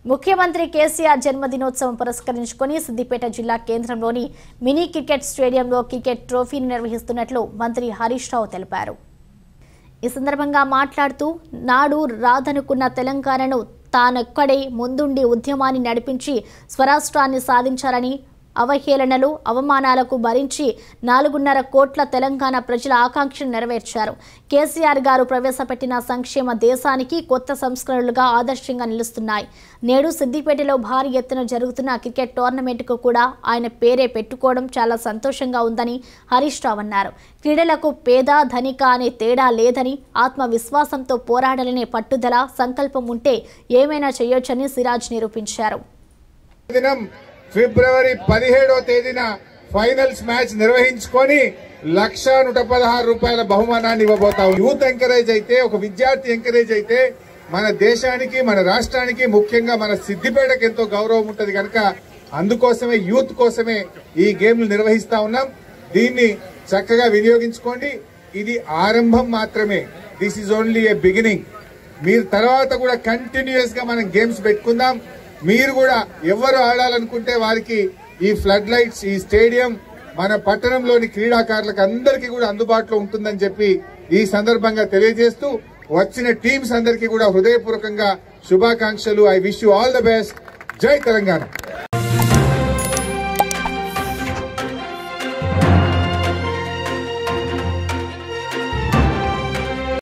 ముఖ్యమంత్రి కేసీఆర్ జన్మదినోత్సవం పురస్కరించుకొని సిద్దిపేట జిల్లా కేంద్రంలోని మినీ క్రికెట్ స్టేడియంలో క్రికెట్ ట్రోఫీని నిర్వహిస్తున్నట్లు మంత్రి హరీష్ రావు తెలిపారు. ఈ సందర్భంగా మాట్లాడుతూ నాడు రాదనుకున్న తెలంగాణను తానొక్కడే ముందుండి ఉద్యమాన్ని నడిపించి స్వరాష్ట్రాన్ని సాధించారని, అవహేళనలు అవమానాలకు భరించి 4.5 కోట్ల తెలంగాణ ప్రజల ఆకాంక్షను నెరవేర్చారు. కేసీఆర్ గారు ప్రవేశపెట్టిన సంక్షేమ దేశానికి కొత్త సంస్కరణలుగా ఆదర్శంగా నిలుస్తున్నాయి. నేడు సిద్దిపేటలో భారీ ఎత్తున జరుగుతున్న క్రికెట్ టోర్నమెంట్కు కూడా ఆయన పేరే పెట్టుకోవడం చాలా సంతోషంగా ఉందని హరీష్ రావు అన్నారు. క్రీడలకు పేద ధనిక అనే తేడా లేదని, ఆత్మవిశ్వాసంతో పోరాడాలనే పట్టుదల సంకల్పం ఉంటే ఏమైనా చేయొచ్చని సిరాజ్ నిరూపించారు. ఫిబ్రవరి 17వ తేదీన ఫైనల్స్ మ్యాచ్ నిర్వహించుకొని 1,116 రూపాయల బహుమానాన్ని ఇవ్వబోతాం. యూత్ ఎంకరేజ్ అయితే, ఒక విద్యార్థి ఎంకరేజ్ అయితే మన దేశానికి, మన రాష్ట్రానికి, ముఖ్యంగా మన సిద్దిపేటకు ఎంతో గౌరవం ఉంటది కనుక అందుకోసమే, యూత్ కోసమే ఈ గేమ్లు నిర్వహిస్తా ఉన్నాం. దీన్ని చక్కగా వినియోగించుకోండి. ఇది ఆరంభం మాత్రమే. This is only a beginning. మీరు తర్వాత కూడా కంటిన్యూస్ గా మనం గేమ్స్ పెట్టుకుందాం. మీరు కూడా ఎవరు ఆడాలనుకుంటే వారికి ఈ ఫ్లడ్ లైట్స్, ఈ స్టేడియం మన పట్టణంలోని క్రీడాకారులకు అందరికీ కూడా అందుబాటులో ఉంటుందని చెప్పి ఈ సందర్భంగా తెలియజేస్తూ, వచ్చిన టీమ్స్ అందరికీ కూడా హృదయపూర్వకంగా శుభాకాంక్షలు. I wish you all the best. జై తెలంగాణ.